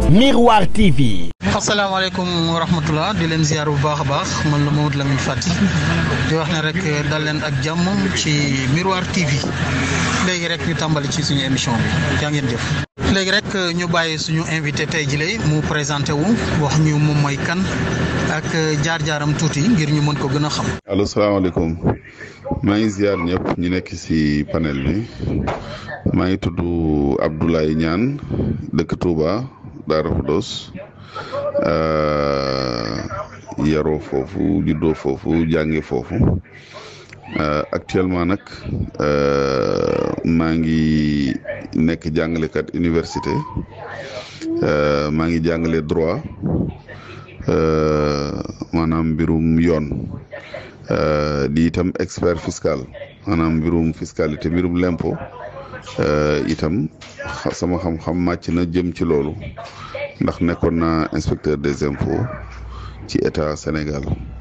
Miroir TV. asalaamaaleykum wa rahmatulah di leen ziar bu baax a baax man la Mamadou Lamine Fati di wax ne rek dal leen ak jàmm ci Miroir TV léegi rek ñu tàmbali ci suñu émission bi jaa ngeen jëf. léegi rek ñu bàyyi suñu invité tey jii mu présenté wu wax ñu moom mooy kan ak jaar-jaaram tuuti ngir ñu mën ko gën a xam. allo salaamaaleykum maa ngi ziar ñëpp ñu nekk ci panel bi maa ngi tudd Abdoulaye Niane dëkk Touba Darou Khoudoss yaroo foofu juddoo foofu jànge foofu actuellement nag maa ngi nekk jàngalekat université maa ngi jàngale droit maanaam mbirum yoon di itam expert fiscal maanaam mbirum fiscalité mbirum l'impôt itam sama xam-xam màcc na jëm ci loolu ndax nekkoon naa inspecteur des impôts ci état Sénégal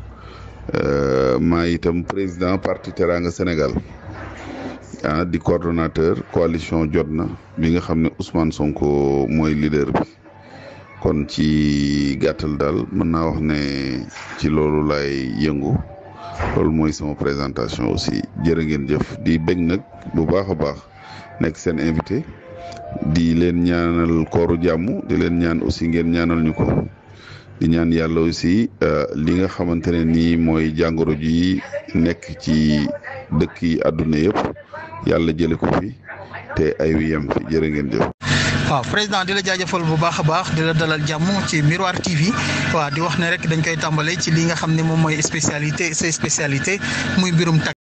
maa itam président parti Teranga Sénégal di coordonnateur coalition Jotna bi nga xam ne Ousmane Sonko mooy leader bi kon ci gàttal daal mën naa wax ne ci loolu lay yëngu loolu mooy sama présentation aussi jërë ngeen jëf di bëgg nag bu baax a baax nekk seen invité di leen ñaanal kooru jàmm di leen ñaan aussi ngeen ñaanal ñu ko di ñaan yàlla aussi li nga xamante ne nii mooy jàngoro ji nekk ci dëkk yi àdduna yëpp yàlla jële ko fi te ay wi yem fi jërë ngeen jëf. waaw président di la jaajëfal bu baax a baax di la dalal jàmm ci Miroir TV waaw di wax ne rek dañ koy tàmbale ci li nga xam ne moom mooy spécialité muy mbirum